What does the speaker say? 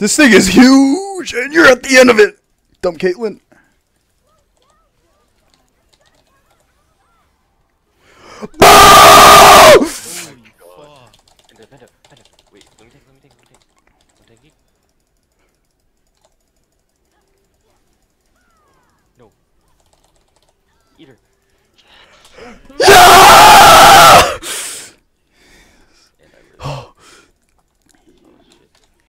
This thing is huge, and you're at the end of it. Dumb Caitlyn. Holy fuck. Penta. Wait, let me take. I'm taking. No. Eat her.